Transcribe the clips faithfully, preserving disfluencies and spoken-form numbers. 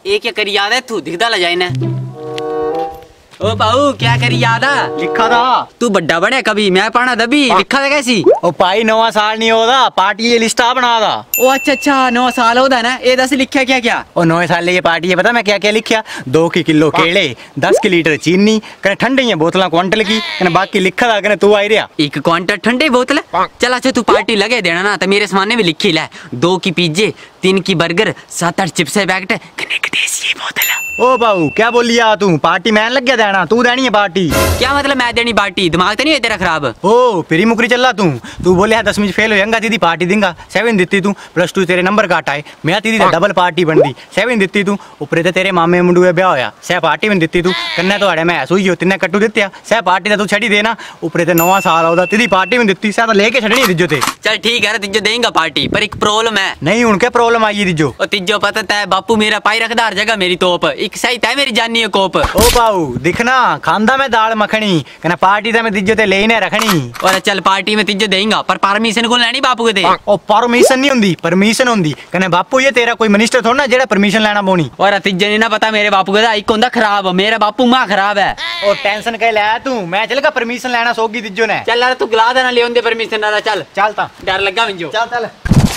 एक क्या करी याद है तू दिखदा ला जाए ना। ओ बाऊ क्या करी याद है? लिखा था तू बड्डा बने कभी मैं पढ़ना दबी लिखा था कैसी? ओ भाई नवा साल नहीं होदा पार्टी ये लिस्ट आ बना दा। ओ अच्छा अच्छा नौ साल होदा ना ये दस लिखा क्या क्या? ओ नौ साल ये पार्टी है पता मैं क्या क्या लिखा दो की किलो केले दस की लीटर चीनी कने ठंडे ही बोतल क्वांटल की कने बाकी लिखा था कने तू आई रहा एक क्वांटल ठंडे बोतल। चल अच्छा तू पार्टी लगे देना ना तो मेरे सामने भी लिखी लै दो की पिज्जे तीन की बर्गर सात आठ चिप्स पैकेट कने एक देसी बोतल। ओ बाबू क्या बोलिया तू पार्टी मैन लग गया देना तू देनी है पार्टी? क्या मतलब मैं देनी पार्टी दिमाग तो नहीं है तेरा खराब? ओ फिर मुकरी चल तू तू बोलिया दसवीं फेल होगा दीदी पार्टी देंगा सेवन दिती तू प्लस टू तेरे नंबर काट आए मैं दीदी डबल पार्टी बन दी सेवन दिती तू ऊपर ते तेरे मामे मुंडू ब्याह होया सह पार्टी में दिती तू कन्ने तो मैं सुई हो तिन्ने कट्टू दित्या सह पार्टी तू छड़ी देना ऊपर ते नवा साल आउदा तेरी पार्टी में दिती सह लेके छड़नी तिजो ते। चल ठीक है तिजो देंगा पार्टी पर एक प्रॉब्लम है। नहीं हुन क्या प्रॉब्लम आई तिजो? ओ तिजो पता तै बापू मेरा पाई रखदा हर जगह मेरी तोप एक सही तै मेरी जानी है कोप। ओ बाऊ दिखना खांदा मैं दाल मखनी कने पार्टी ते मैं तिजो ते लेने रखनी। और चल पार्टी में तिजो देंगा पर परमिशन को लेनी बापू के दे। ओ परमिशन नहीं हुंदी परमिशन हुंदी कने बापू ये तेरा कोई मिनिस्टर थोड़ा ना जेड़ा परमिशन लेना पौनी। और तिजो नहीं ना पता मेरे बापू का एक होंदा खराब मेरा बापू मां खराब है। ओ टेंशन के ले तू मैं चलगा परमिशन लेना सोगी तिजो ने। चल यार तू गिला देना ले ओंदे परमिशन ना चल चलता डर लगा मिंजो चल चल।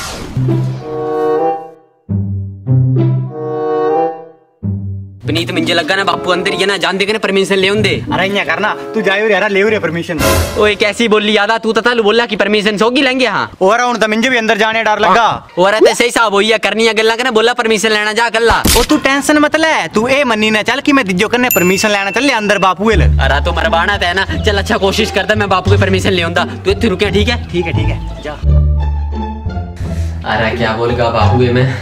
पनीत मिंजे लगा ना बापू अंदर ही ना जान दे के परमिशन ले ओंदे। अरे इया करना तू जायो रे ले रे परमिशन। ओए कैसी बोली यादा तू तथा बोला कि परमिशन सोगी लेंगे। हां और हुन त मिंजे भी अंदर जाने डर लगा। और ते सही साहब होई करनी है गल्ला कने बोला परमिशन लेना जा कल्ला। ओ तू टेंशन मत ले तू ए मन्नी ना चल कि मैं तिजो कने परमिशन लेना चल ले अंदर बापू एल। अरे तो मरवाना है ना चल अच्छा कोशिश करता मैं बापू की परमिशन ले ओंदा तू इत्थे रुके ठीक है? ठीक है ठीक है जा। अरे क्या बोलेगा बापू ये मैं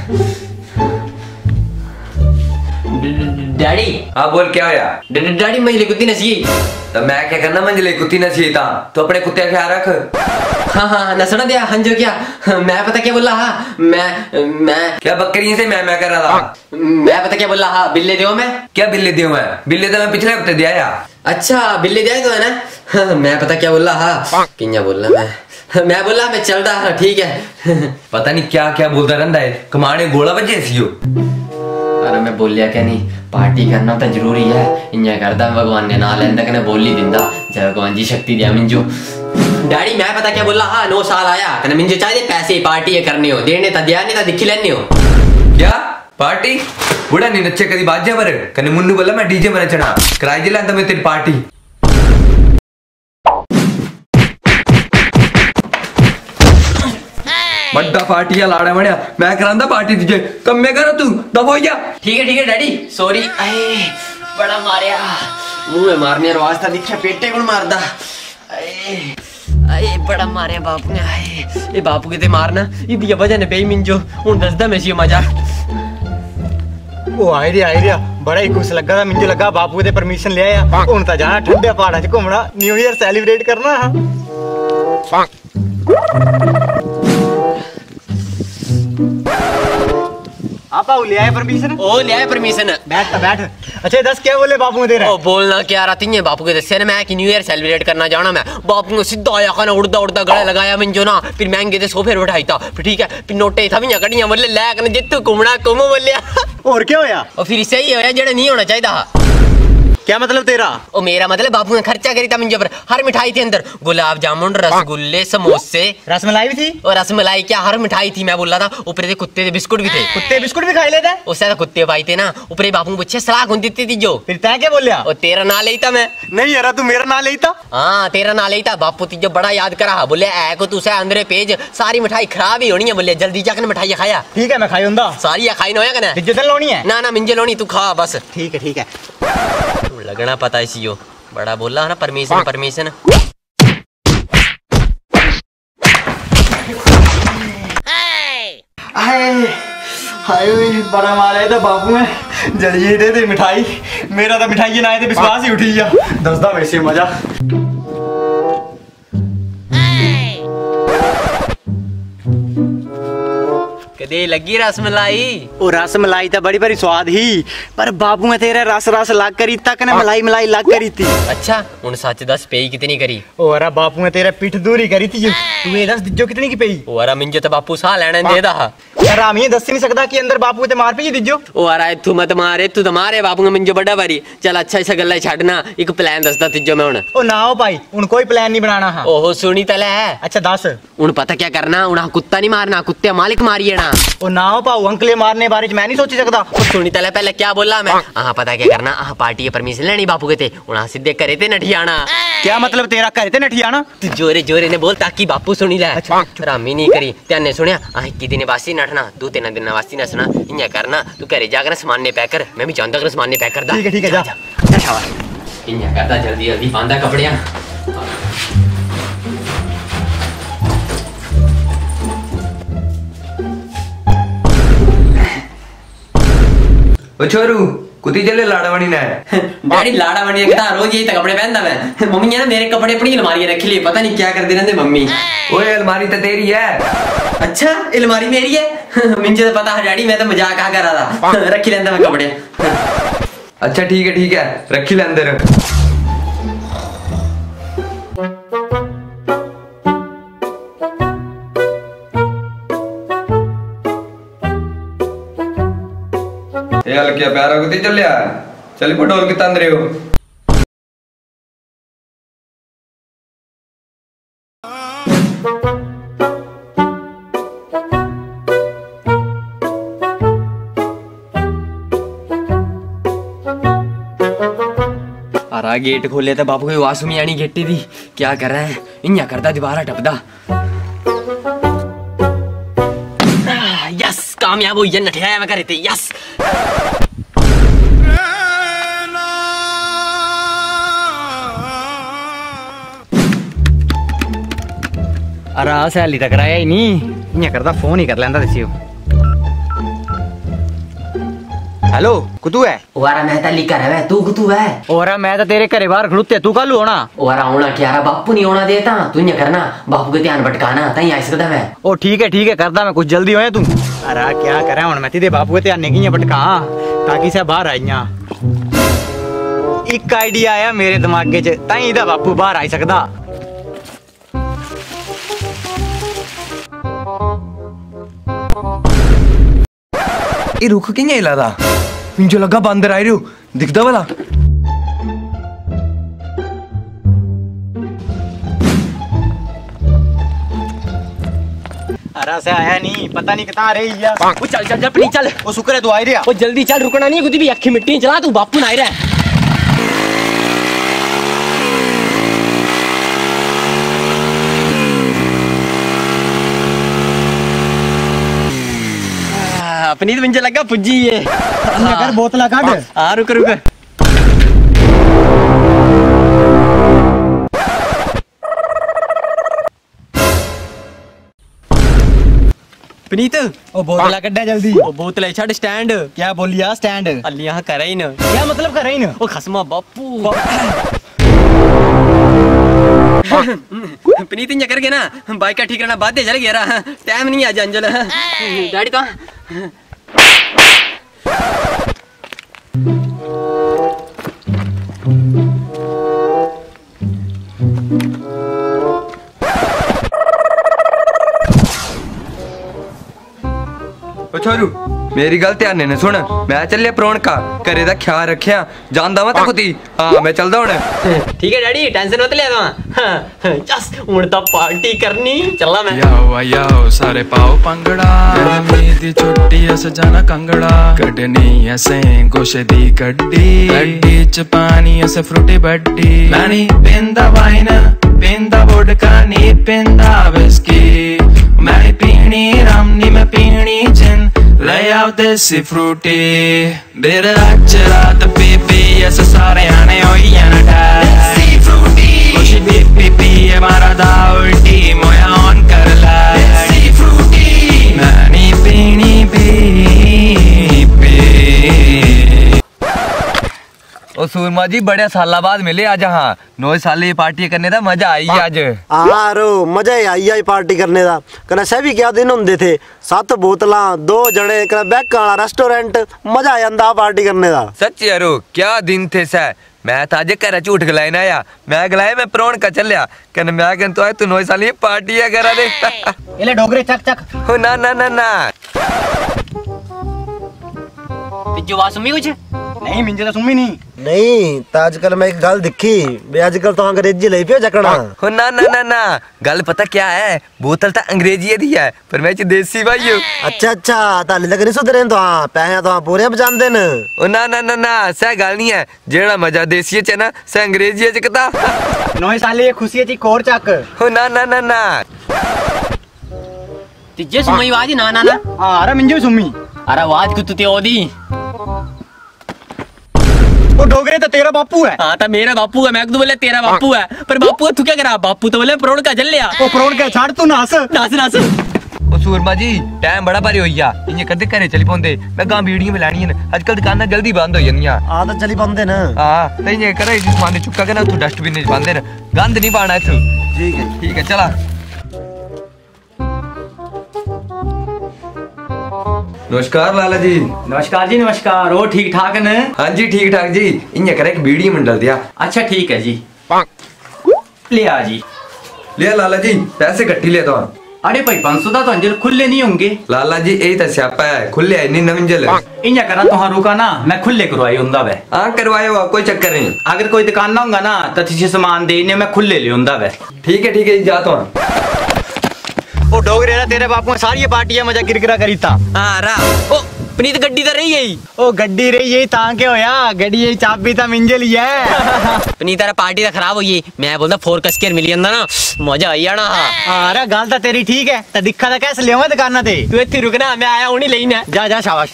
डैडी। हाँ बोल क्या होया? डैडी मंजले कुत्ती नसी तो मैं क्या करना मंजले कुत्ती नसी था तो अपने कुत्ते का ख्याल रख। हाँ हाँ नसना दिया हंजो क्या मैं पता क्या बोला हाँ मैं मैं क्या बकरी से मैं मैं कर रहा था मैं पता क्या बोला हाँ बिल्ले दो मैं क्या बिल्ले दियो मैं बिल्ले तो मैं पिछले हफ्ते दिया यार। अच्छा बिल्ले दिया तो है ना हाँ, मैं पता क्या बोला हाँ किन्या बोला मैं मैं बोला मैं चल रहा हाँ ठीक है। पता नहीं क्या क्या बोलता रहता है कमाने गोला बजे ऐसी हो। अरे मैं बोलिया क्या नहीं पार्टी करना तो जरूरी है इन्या करदा भगवान ने ना लेंदा कने बोली दिंदा जय भगवान जी शक्ति दिया मिंजो। डैडी मैं पता क्या बोला हाँ नौ साल आया कने मिंजो चाहिए पैसे पार्टी ये करनी हो देने ता दिया नहीं ता दिखी लेनी हो। क्या पार्टी बुढ़ा नहीं नच्चे कदी बाजे पर कने मुन्नू बोला मैं डीजे में नचना कराई जिला मैं तेरी पार्टी। बड्डा पार्टी है लाड़ा बढ़िया मैं करांदा पार्टी तुझे कब मैं करो तू दबो जा। ठीक है ठीक है डैडी सॉरी आए बड़ा मारया मुंह में मारने आवाज था दिखा पेटे कौन मारदा आए आए बड़ा मारया बापू ने आए ये बापू के ते मारना इदी वजह ने बेई मिंजो हुन दसदा मैं सी मजा। ओ आई रे आई रे बड़ा ही खुश लगा था मिंजो लगा बापू दे परमिशन ले आया हुन ता जाना ठंडे पहाड़ां च घूमना न्यू ईयर सेलिब्रेट करना। आपा ले आए परमिशन? ओ ले आए परमिशन बैठ बैठ। अच्छा दस क्या बोले बापू तेरे? ओ बोलना क्या रहा तीन बापू के दस्से मैं कि न्यू ईयर सेलिब्रेट करना जाना मैं बापू को सीधा आया खाना उड़दा उड़दा गले लगाया मिंजो ना फिर महंगे दे सोफे बैठाई था फिर ठीक है फिर नोटे था भी कड़ियां बोले लै कने जितू घूमना घूमो बोलिया। और क्या होया? और फिर सही होया जेड़ा नहीं होना चाहिए। क्या मतलब तेरा? ओ मेरा मतलब बापू ने खर्चा करी था मिंजो पर हर मिठाई थी अंदर गुलाब जामुन रसगुल्ले समोसे रसमलाई भी थी और रसमलाई क्या हर मिठाई थी मैं बोला था ऊपर से कुत्ते के बिस्कुट भी थे। कुत्ते बिस्कुट भी खाई लेते? उससे तो कुत्ते भाई थे ना ऊपर बापू पूछे सलाह कौन देती थी जो फिर तै क्या बोलिया? और तेरा ना लेता मैं नहीं यार तू मेरा ना लेता। हाँ तेरा ना लेता बापू तुझे बड़ा याद करा बोले ऐ को तुसे अंदर पेज सारी मिठाई खराब ही होनी है बोले जल्दी जाकर मिठाई खाया। ठीक है मैं खाई हुंदा सारी खाई ना होया कने जिद्दन लोनी है ना ना मिंजे लोनी तू खा बस। ठीक है ठीक है लगना पता इसी हो बड़ा बोला है ना परमिशन परमिशन। हाय बड़ा मारे तो बापू में जल्दी दे दे मिठाई मेरा तो मिठाई ना आए तो विश्वास ही उठी जा दसदा वैसे मजा। कदे लगी रसमलाई ओ रसमलाई तो बड़ी बड़ी स्वाद ही पर बापू में तेरे रस रस लाग करी तक ने मलाई मलाई लाग करी थी। अच्छा उन सच दस पेई कितनी करी? ओ अरे बापू में तेरे पीठ दूरी करी थी तू ये दस दिज्जो कितनी की पेई? ओ अरे मिंजो तो बापू सा लेने दे दा यार हम ये दस नहीं सकदा कि अंदर बापू ते मार पी दिज्जो। ओ अरे तू मत मारे तू तो मारे बापू में मिंजो बड़ा बारी चल अच्छा ऐसा गल्ला छाड़ना एक प्लान दसदा तिज्जो मैं हुन। ओ ना हो भाई उन कोई प्लान नहीं बनाना हां। ओहो सुनी तले अच्छा दस उन पता क्या करना उन कुत्ता नहीं मारना कुत्ते मालिक मारिए ना। ओ ना हो पाऊ अंकले मारने बारे में मैं नहीं सोच सकदा। ओ सुनी तले पहले क्या बोला मैं हां पता क्या करना हां पार्टी के परमिशन लेनी बापू के ते उन सीधे करे थे नठियाना। क्या मतलब तेरा करे थे नठियाना? तू जोरे जोरे ने बोल ताकि बापू सुनी ले। रामी नहीं करी ध्यान ने सुनिया आ इक्की दिन वासी नठना दो तीन दिन वासी नसना इन्या करना तू घरे जाकर सामान ने पैक कर मैं भी जानता कर सामान ने पैक कर दा। ठीक है ठीक है जा जा शाबाश इन्या करदा जल्दी जल्दी पांदा कपड़ियां। ओ छोरू कुती चले लाड़ावाड़ी ने डैडी लाड़ावाड़ी कहता रोज यही कपड़े पहनता मैं मम्मी ने मेरे कपड़े अपनी अलमारी रख लिए पता नहीं क्या करते रहते मम्मी। ओए अलमारी तो तेरी है। अच्छा अलमारी मेरी है मुझे तो पता है डैडी मैं तो मजाक आ कर रहा था रखी लेंदा मैं कपड़े। अच्छा ठीक है ठीक है रखी ले अंदर। यार क्या प्यारा कुती चलिया चल पटोल कितना अंदर हो। अरा गेट खोले तो बापू को वासुमी आनी गेटी थी क्या कर रहा है इन्या करता दोबारा टपदा। यस कामयाब हो नठिया मैं करे थे यस। अरे सैली तक कराया ही नहीं इन्या करदा फोन ही कर लेंदा दसियो। हेलो कुतू है? ओरा मैं तली कर है तू कुतू है? ओरा मैं तो तेरे घरे बाहर खड़ुते तू कल होना। ओरा होना क्या रा बापू नहीं होना देता तू इन्या करना बापू के ध्यान भटकाना तई आ सकदा मैं। ओ ठीक है ठीक है करदा मैं कुछ जल्दी होए तू। अरे क्या करे हुन मैं तेरे बापू के ध्यान नहीं भटका ताकि से बाहर आईया। एक आइडिया आया मेरे दिमाग च तई इदा बापू बाहर आई सकदा। ये रुख किया हिला था मुझे लगा बंदर आई रू दिखता वाला। अरे से आया नहीं पता नहीं कितना रही है। वो चल चल अपनी चल वो शुक्र है तू आई रहा। वो जल्दी चल रुकना नहीं कुछ भी अखी मिट्टी चला तू बापू ना आ रहा है। अपनी तो मुझे लगा पुज्जी है कर बोतला काट। हाँ रुक रुक पनीत ओ बोतला कड्डा जल्दी। ओ बोतल छड़ स्टैंड क्या बोलिया स्टैंड अली यहाँ कर ही न क्या मतलब कर रही न ओ खसमा बापू पनीत इंजा करके ना बाइक का ठीक रहना बाद दे चल गया रहा टाइम नहीं आ अंजल गाड़ी तो छोरू मेरी गल ध्यान ने सुन मैं चलिया प्रोण का करे दा ख्याल रखिया जानदा मैं कुती हां मैं चलदा हुन। ठीक है डैडी टेंशन मत ले तो यस हुन तो पार्टी करनी चला मैं। याओ याओ सारे पाओ पंगड़ा मेरी छोटी अस जाना कंगड़ा कटनी असे गोशे दी गड्डी गड्डी च पानी अस फ्रूटी बड्डी नानी पिंदा वाइन पिंदा वोडका नी पिंदा विस्की मैं पीनी रम नी मैं पीनी जिन ले आओ देसी फ्रूटी मेरे अज रात पी पी अस सारे आने होई जाना देसी फ्रूटी खुशी पी पी पी हमारा दा उल्टी मोया ऑन कर ला देसी फ्रूटी नानी पीनी पी पी। ओ सूरमा जी बड़े साल बाद मिले आज। हाँ नौ साल ये पार्टी करने का मजा आई आज। हाँ रो मजा ही आई आई पार्टी करने का। कना सभी क्या दिन होंगे थे, सात बोतला दो जने कना बैक वाला रेस्टोरेंट, मजा आ जाता पार्टी करने का। सच यारो क्या दिन थे सह। मैं तो अज घर झूठ गलाए ना आया, मैं गलाए मैं प्रोण का चलिया कन मैं कन तो आए तू नौ साल ये पार्टी है करा दे। एले डोगरे चक चक हो ना ना ना ना जो बात सुमी कुछ नहीं मिंजे तो सुमी नहीं नहीं तो आजकल मैं एक गल दिखी बे, आजकल तो अंग्रेजी ले पियो जकड़ा। हो ना ना ना ना गल पता क्या है, बोतल तो अंग्रेजी दी है पर मैं देसी भाई हूँ। अच्छा अच्छा ताली तक नहीं सुधरे तो हाँ पैसे तो पूरे बजाते न। ओ ना ना ना ना सह गल नहीं है, जेड़ा मजा देसी च ना सह अंग्रेजी च कता। नौ साल ये खुशी है कोर चक। हो ना ना ना ना तिजे सुमी वाजी ना ना ना हां अरे मिंजो सुमी अरे वाज कुत्ते ते ओदी। वो डोगरे तो तेरा बापू है। हाँ तो मेरा बापू है, मैं तो बोले तेरा बापू है पर बापू तू क्या करा, बापू तो बोले प्रोण का जल लिया। वो प्रोण के छाड़ तू नास नास नास। ओ सूरमा जी टाइम बड़ा भारी होई जा, इन्हें करदे घरे चली पौंदे, मैं गां वीडियो में लानी है आजकल दुकानां जल्दी बंद हो जांदियां। आ तो चली पाते न। हां तो इन्हें करे इस सामान चुक्का के ना तू डस्टबिन में बांधे न, गंद नहीं पाना इथु। ठीक है ठीक है चला। नमस्कार लाला जी। नमस्कार जी नमस्कार। वो ठीक ठाक न? हाँ जी ठीक ठाक जी, इन्हें करे एक वीडियो में डाल दिया। अच्छा ठीक है जी ले आ जी। ले लाला जी पैसे कट्टी ले तो। अरे भाई पाँच सौ तो अंजल खुले नहीं होंगे। लाला जी यही तो स्यापा है, खुले है नहीं नवंजल। इन्हें करा तो हाँ रुका ना मैं खुले करवाई होंदा वे। हाँ करवाए हुआ कोई चक्कर नहीं। अगर कोई दुकान ना होगा ना तो तुझे सामान देने मैं खुले ले होंदा वे। ठीक है ठीक है जा तो। वो डोगरे ना तेरे बापू सारी पार्टियां मजा किरकिरा करी था। हाँ रा ओ पनीत गड्डी तो रही है। ओ गड्डी रही यही तांके होया गड्डी यही चाबी था मिंजे लिया है। पनीत तेरा पार्टी तो खराब हुई, मैं बोलता फोर कस के मिली अंदा ना मजा आई जाना। हाँ अरे गाल तो तेरी ठीक है तो दिखा था कैसे ले दुकान थे। तू इतनी रुकना मैं आया हूँ नहीं लेना। जा जा शाबाश।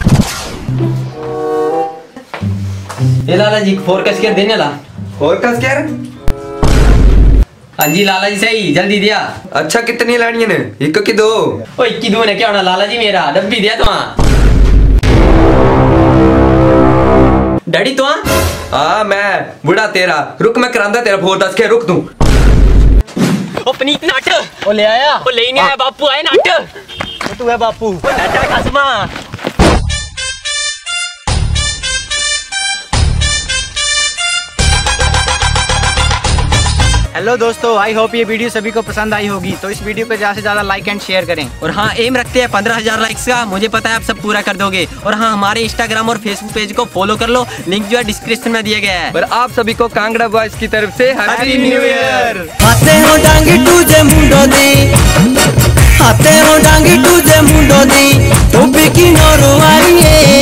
ये लाला जी फोर कस के देने ला। और कस क्या रे? हाँ जी लाला जी सही जल्दी दिया। अच्छा कितनी लानी है ने? एक की दो। ओ इक्की दो ने क्या होना लाला जी, मेरा डब्बी दिया तो डैडी तो हाँ मैं बुढ़ा तेरा, रुक मैं करांदा तेरा फोर दस के रुक तू। ओ पनीत नाट ओ ले आया। ओ ले नहीं आया बापू आए नाट। तू है बापू। ओ नाटा खसमा। हेलो दोस्तों, आई होप ये वीडियो सभी को पसंद आई होगी, तो इस वीडियो को ज्यादा से ज्यादा लाइक एंड शेयर करें। और हाँ एम रखते हैं पंद्रह हजार लाइक्स का, मुझे पता है आप सब पूरा कर दोगे। और हाँ हमारे इंस्टाग्राम और फेसबुक पेज को फॉलो कर लो, लिंक जो है डिस्क्रिप्शन में दिया गया है। पर आप सभी को कांगड़ा बॉयज की तरफ से हैप्पी न्यू ईयर। हाथे हो डांगी तुझे मुंडो दी, हाथे हो डांगी तुझे मुंडो दी, टोपी की नोरो आई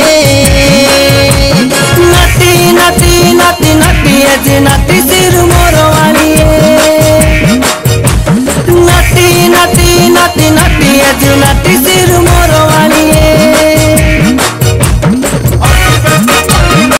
नटी नटी नटी नटी अजी नटी सिर मोरो आई नटी नटी नटी नटी अजी नटी सिर मोरो